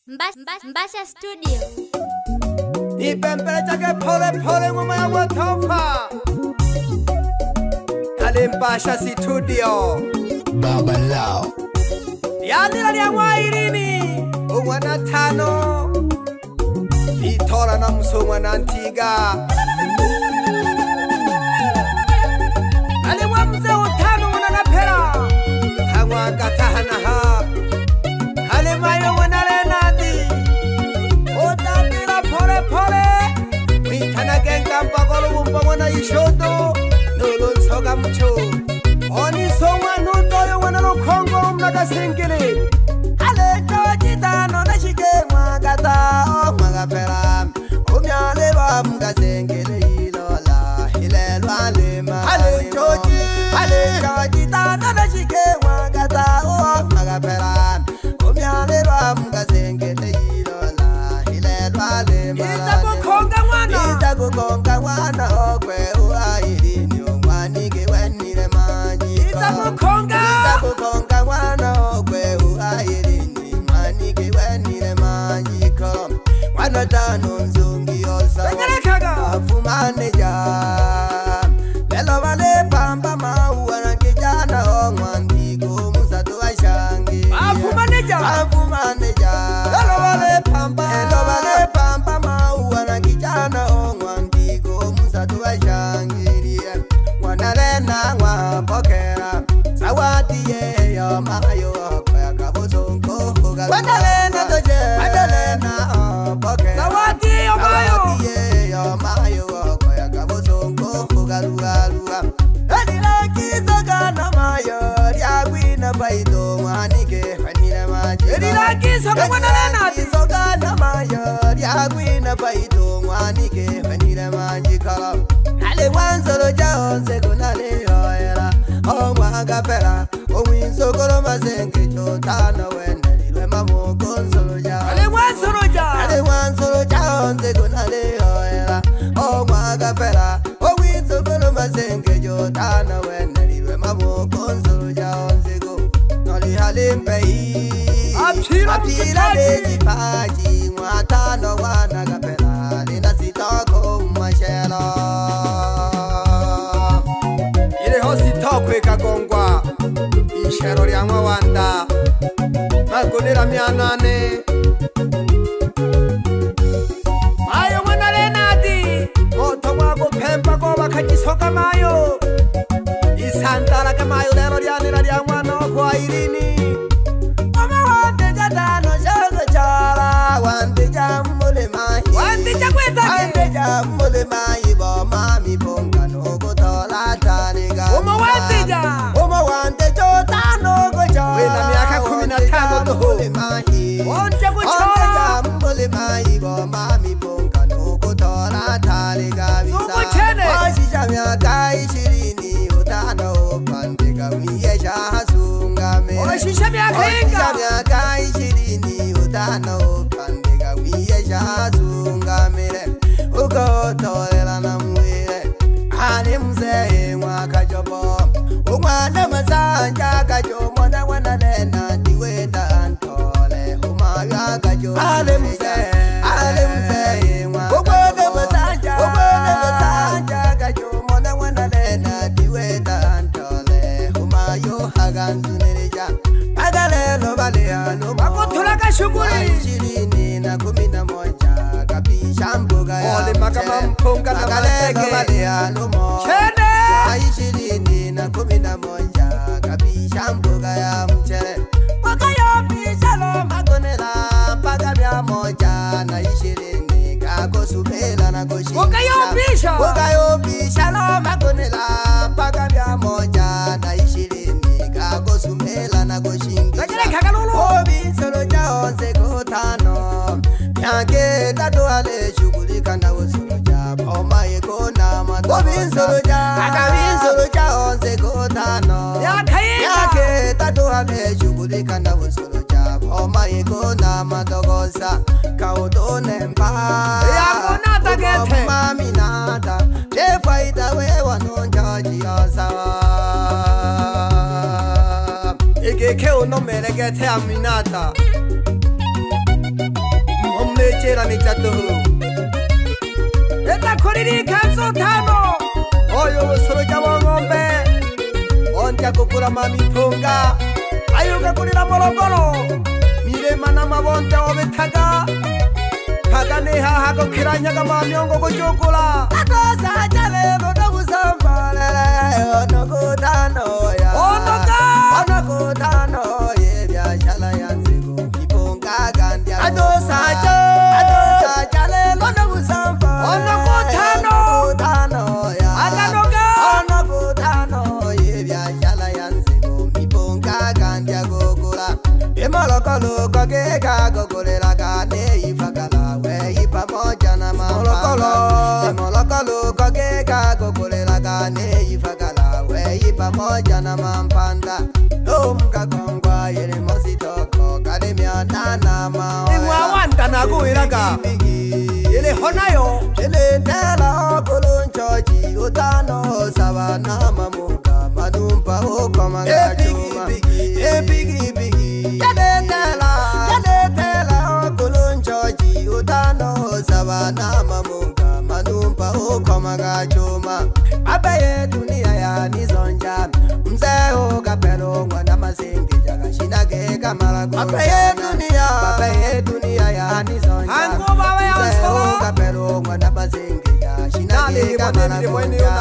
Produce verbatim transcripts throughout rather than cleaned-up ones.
Mbasha Studio. Nipempele chake pole pole ngoma ya watofa. Kale Mbasha Studio. Baba Lao. Yandira lya mwayirini umwana tano. Itora na musomwa na ntiga. Ali wa mzee utano mwana kapera. Hangwa katahana ha. Ale mayo mwana renati. Otandira pole pole. Mitana genga mpagolo mumpa na ishoto. Nulun soga mucho. Oni somwa nutoyo mwana lukongo mnaga singili. Ale chojita no nashike mwagata o mwagapera. Umyale ba mga singili ilola. Hilelwa lima. Ale choji. Ale chojita no nashike mwagata o mwagapera. Umyale ba mga singili ilola. Hilelwa lima. Iza kukonga mwana. Iza kukonga mwana okwe uailini umwanige wenile manji. Iza kukonga. Iza kukonga mwana okwe uailini umwanige wenile manji ko. Mwana tano mzungi osa. Afumane ja. Lelo wale pamba maua na kijana o mwandigo musatu wa shangi. Afumane ja. Afumane ja. Lelo wale pamba. Lelo wale pamba maua na kijana o mwandigo musatu wa shangi. Mwana lena mwa pokera. Sawati ye yo mayo kwa kabozongo. Mwana lena toje. Mwana lena pokera. Sawati yo mayo. Sawati ye yo mayo kwa kabozongo. Garuga ruga. Adila kisoga na mayo. Diagwina baito mwanike fanile maji. Adila kisoga mwana lena. Kisoga na mayo. Diagwina baito mwanike fanile maji kala. Ale wanzolo jaonze kunale hoera. O mwagapera. O winsokolo mazenge chotana wene. Lilwe mamu konsolo ja. Ale wanzolo ja. Ale wanzolo jaonze kunale hoera. O mwagapera. O winsokolo mazenge chotana wene. Lilwe mamu konsolo jaonze go. Noli halimpei. Apira apira leji paji. Mwatano wanagapera. Lina sitoko mashelo. Sitokwe kagongwa ishero lya mwanda magonera myanane mayo mwana lenadi moto mwago pemba go bakagisoka mayo isandara kamayo lero lyanira lya mwana kwa irini mama wande jadano jago chala wande jamule mai wande jagweta wande jamule mai bo mami bonga no go tola taniga Uma wande Uma wande jotano go cha wena miaka kumi na tano to mule mai wande go chala mule mai bo mami bonga no go tola taniga visa washisha miaka ishirini utano pandega wiyesha hasunga me washisha miaka inga miaka ishirini utano pandega wiyesha hasunga mere ugo tolela na mwire ani mzee mwaka jobo umwana mazanja kajomo na wana lena diweta antole umaga kajomo ani mzee ani mzee mwaka umwana mazanja umwana mazanja kajomo na wana lena diweta antole umayo haganzunereja agalelo baleano makotula kashuguri ishirini na kumi na moja kabisha mboga ya ole makama mponga na malege baleano mo chene ishirini na kumi na moja kabisha mboga ya mchele mpaka yo pisalo magonela mpaka mia moja na ishirini kako supela na koshi mpaka yo pisha mpaka yo pisalo magonela mpaka mia moja na ishirini kako supela na koshi lakini kakalulu obi solo jaonze kotano yake tatu ale shughulika na usolo ja oma yeko na mato obi solo ja akabi solo jaonze kotano yake tatu ale shughulika na usolo ja oma yeko na matogosa kaudone mpa yako nata gete mami nata le faida we wanonjaji asawa Ike ke uno melegete aminata chera mitatu eta koriri kanzo tano oyo soro jabo ngombe onja kukura mami punga ayuga kurira morogoro mire mana mabonde obetaga kagane ha hago kiranyaga mamyongo kujukula akosa jale no gusambala ono kutano ya ono ka ono kutano ye bya chala yanzigo ipunga gandia adosa jo adosa jale no gusambala ono kutano kutano ya agano ka ono kutano ye bya chala yanzigo ipunga gandia gogula emolokolo kage ka gogolera gane ifakala we ipamoja na molokolo emolokolo kage ka gogolera gane ifakala we ipamoja na mampanda omka kongwa yele mositoko kale myana na ma ingwa wanda na kuiraga yele honayo yele tela okulunchochi utano sabana mamuka manumpa okoma gachuma ebigi bigi yele tela yele tela okulunchochi utano sabana mamuka manumpa okoma gachuma abaye dunia ya nizonja mzeo kapelo ngwana masengi jaga shinage kamala go abaye dunia abaye dunia ya nizonja ango baba ya solo kapelo ngwana masengi jaga shinage kamala go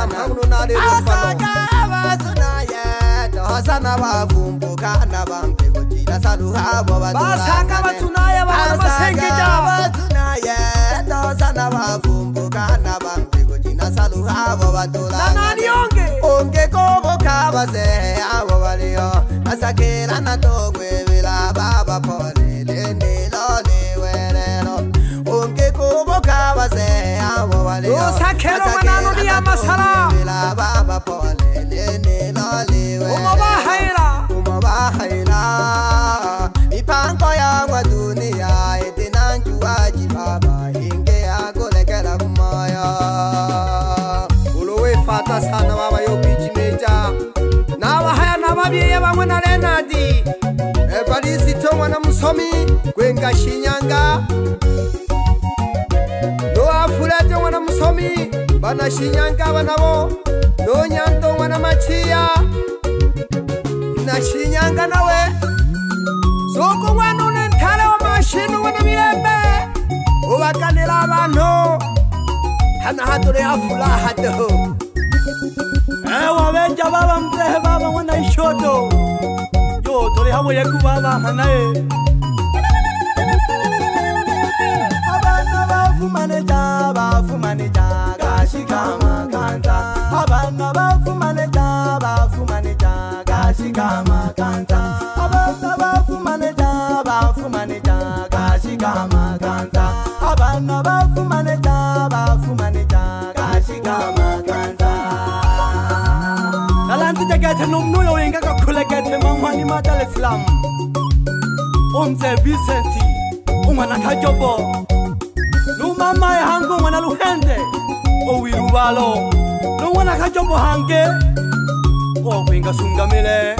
Sana bavumbuka nabampe kugira saluha bo badura basanga batunaye basengeja batunaye sana bavumbuka nabampe kugira saluha bo badura nani onge onge kobo kabaze abo baliyo asakera natogwe bila baba pole lende lole werero onge kobo kabaze abo baliyo asakera manano dia masala bila baba pole lende lole Umabahaira, umabahaira, ipanko ya wa dunia etenanju aji baba inge agolekela kumaya. Ulowe fata sana baba yo bijimeja. Nawa haya nababiye bamwe na Renadi. Evarisi tomwa na musomi gwenga Shinyanga. No afulete wana musomi bana Shinyanga banabo. No nyanto wana machia. Na Shinyanga nawe soko wanu nentale wa mashinu wana mirembe uwakanila abantu hana hatore afula hado ewa wenja baba mzehe baba wana ishoto yo tole hawo yeku baba hanae abana bafu maneja bafu maneja gashikama kanza abana bafu maneja bafu maneja gashikama kanza abana bafu maneja bafu maneja gashikama kanza abana bafu maneja bafu maneja gashikama kanza nalanti jagete nomnuyo wenga kakulegete mamani madal Islam onze Vicenti umwana kajobo numama hango mwana luhende owirubalo numwana kajobo hange obenga sungamile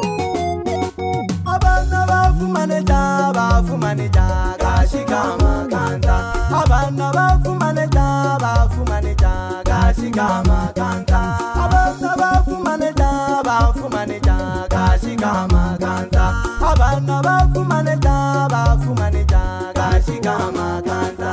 abana bafu maneja bafu maneja gashikama kanza abana bafu maneja bafu maneja gashikama kanza abana bafu maneja bafu maneja gashikama kanza abana bafu maneja bafu maneja gashikama kanza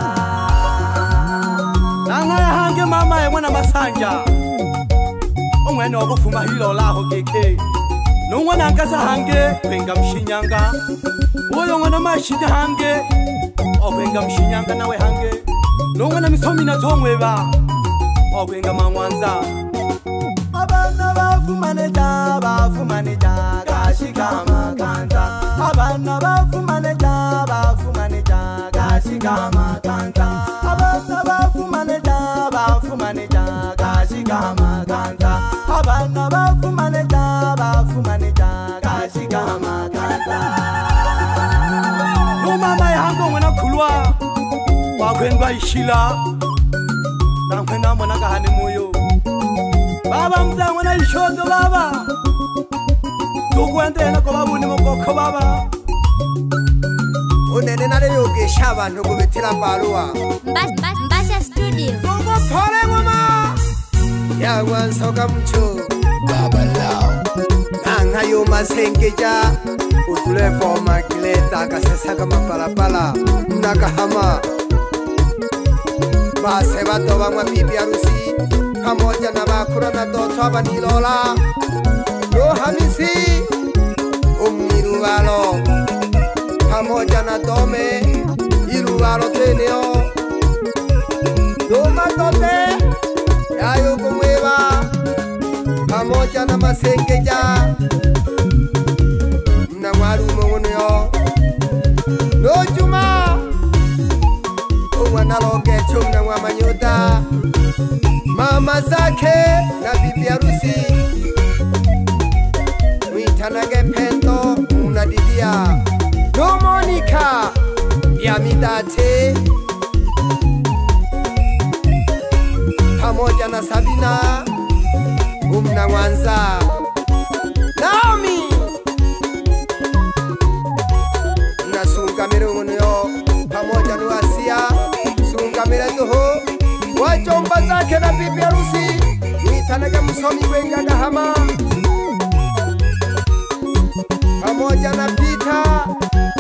nanga hange mama ye mwana masanja omwene okufuma hilo laho keke nongwana nkasa hange kwenga Mshinyanga oyo ngwana mashida hange okwenga Mshinyanga nawe hange nongwana misomi na zomweba okwenga Mangwanza abana bafu maneja bafu maneja gashikama kanza abana bafu maneja bafu maneja gashikama kanza abana bafu maneja bafu maneja gashikama kanza abana bafu maneja bafu maneja gashikama kanza no mama yango mwana kulwa wakwengwa ishila na kwenda mwana kahani moyo baba mza mwana ishoto baba tukwende na kwa babu ni mokoko baba unene nale yoge Igisha abantu kubitira barua Mbasha Studio Tugo pole ngoma Yagwa nsoka mchu Baba Lao Nanga yuma sengeja Utule foma kileta kasesaka mapalapala Nakahama Base bato bangwa bibi harusi Pamoja na bakura na doto abanilola Yo hamisi Umnirubalo Pamoja na dome Irubalo teneo Doma dote Yayo kumweba Pamoja na masengeja Na waru mongonyo No juma Umwana loge chumna wamanyota Mama zake na bibi harusi Mwitanage pendo unadidia No Monica ya midate Pamoja na Sabina Umna Wanza Naomi Nasungamire unyo Pamoja nuasia Sungamire duho Wajomba zake na bibi harusi Mwitanage msomi wenga gahama Pamoja na Peter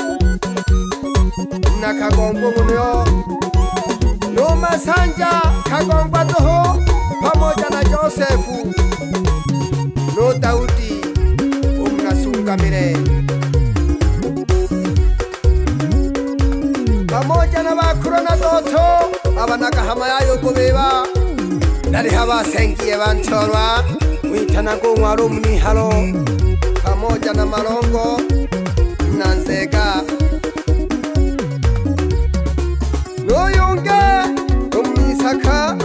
Na kagombo munyo No Masanja kagomba toho Pamoja na Josefu No Daudi Umnasungamire Pamoja na bakura na doto Abanaka hama yayo kubeba Nari haba sengiye banchorwa Mwitanago mwaro mnihalo Pamoja na Malongo na Nzega No Yunge Umnisaka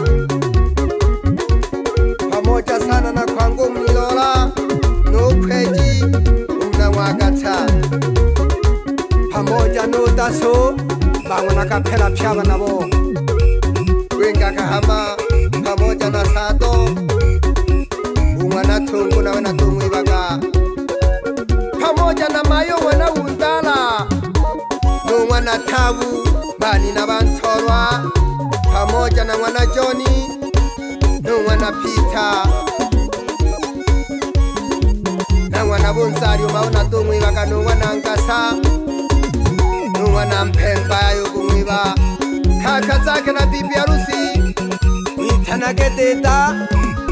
Pamoja sana na Kwango Mnilola No Kweji Umnawagata Pamoja no Daso Bangwana kapela pyaba nabo Wenga kahama Pamoja na Sato Umwana tungu na wana tungu ibaga Pamoja na Mayo wana undala No wana tabu Bani na bantorwa Pamoja na wana Johnny No wana Peter Na wana Bonsario maona tungu ibaga No wana Nkasa No wana Mpemba ya kumwiba Kaka zake na bibi harusi Mwitanage teta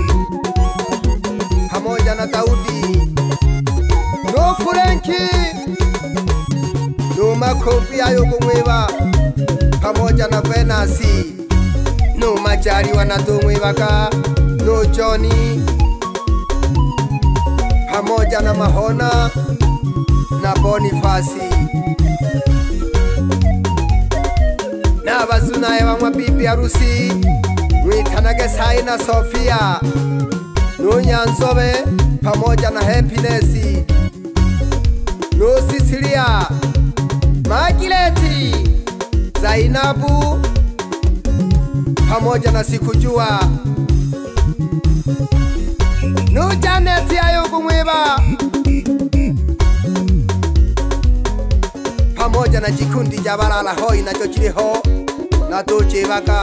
Pamoja na Daudi No Furenki No Makofi ayo kumweba Pamoja na Venasi No Majari wanatumwebaka No Johnny Pamoja na Mahona Na Bonifasi Na bazunaye wamwa bibi harusi Mwitanage Sai na Sofia No Nyanzobe Pamoja na Happiness No Sicilia Magileti Zainabu Pamoja na Sikujua No Janet ayo kumweba Pamoja na jikundi jabalala hoi na chochiriho Na doche baka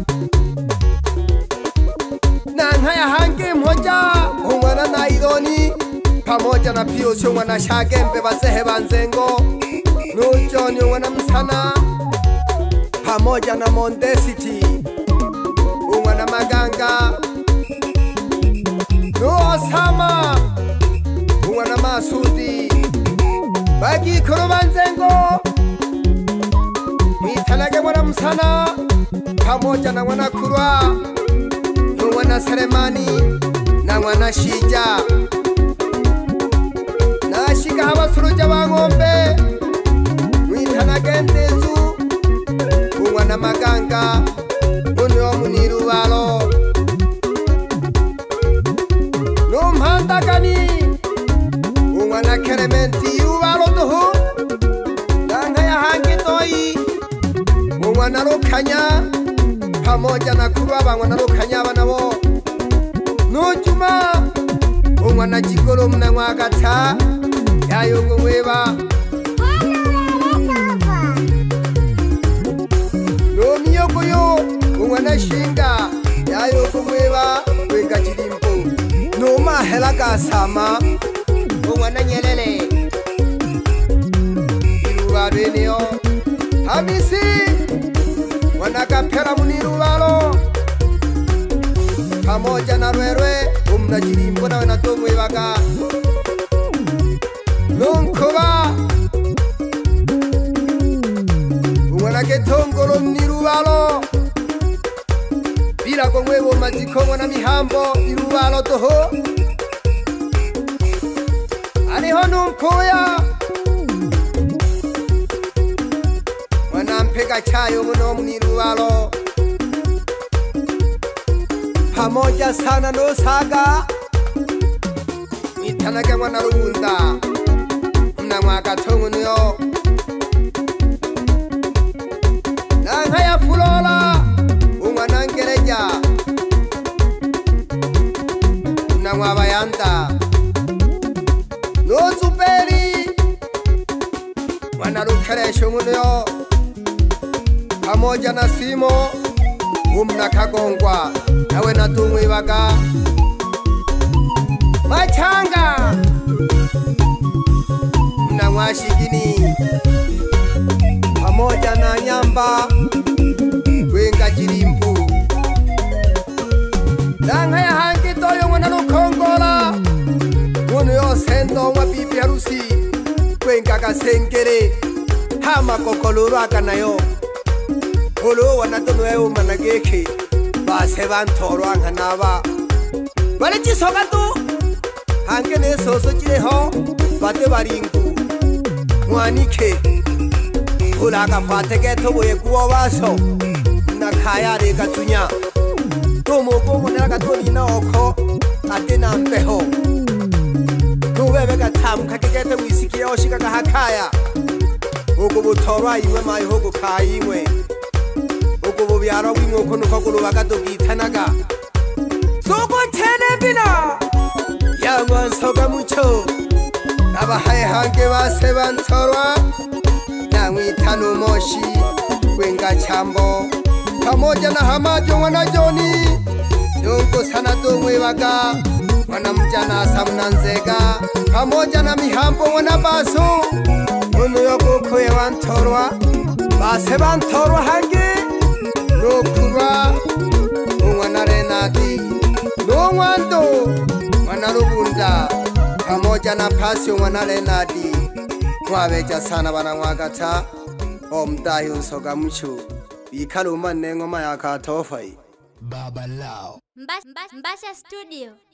Na nhaya hange mhoja Umwana na idoni Pamoja na pio sio mwana shagembe basehe banzengo No John umwana msana Pamoja na Mondesity Umwana Maganga No Osama Umwana Masudi Bagi kuro banzengo Mwitanage mwana msana Pamoja na mwana Kurwa Umwana Seremani Na mwana Shija Nashika hawa suruja wa ngombe Mwitanage Ndezu Umwana Maganga Unyo Munirubalo No Mhandagani Umwana Kerementi Ubalo duhu Nanga ya hangi doi Umwana Rukanya Pamoja na Kurwa bangwana Rukanya banabo No Juma Umwana Jikolo mna mwagata Yayo ngweba Nagasama Umwana Nyelele Iruwa Benio Hamisi Wanakapera Muniruvalo Pamoja na Rwerwe Umnajirimbo na Wenatomwe Baga Nonkoba Umwana Ketongolo Muniruvalo Bila Kongwebo Majiko na Mihambo Iruvalo toho Aniho Nonkoya Wanampeka chayo muno Muniruvalo Pamoja sana no saga Mitanake mwana Rubunda Mna mwaka tongu niyo Nangaya Fulola Umwana Ngereja Mna mwabayanda No Zuberi Mwana Rukeresho niyo Pamoja na Simo Umna Kagongwa Nawe Natumwe Baga Machanga Mna Mwashigini Pamoja na Nyamba Wenga Jirimpu Langa ya hangi toyo mwana Nukongola Munu yo sendo mwa bibi harusi Wenga Kasengere Hama kokoluru akanayo Olo wanatono eo manageke Base bantoro anganaba Bale chisoka tu Hange ne soso chireho Bate baringu Mwanike Ulaga fate geto boye kuwa waso Nakaya de katunya Tomo komo neraga toni na oko Ate na mpeho Nuwebe katamu kakegete wisiki oshika kahakaya Ugo butorwa iwe mai hogo kaiwe Ugo bubiara wingo kono kokulu wakato gitanaga Sogo tene bina Yangwa soga mucho Naba hai hange wase bantorwa Nangwi tanu moshi Wenga chambo Pamoja na Hamajo wana Joni Yongo sana dongwe waga Wana mjana Samnanzega Pamoja na Mihambo wana Baso Munu yoko kwe wantorwa Base bantorwa hange Nokurwa Mwana Renadi Nongwando Mwana Rubunda Pamoja na Pasio Mwana Renadi Mwabeja sana wana mwagata Omdahi unsoga mchu Bikaluma nengo mayaka tofai Baba Lao Mbasha Studio.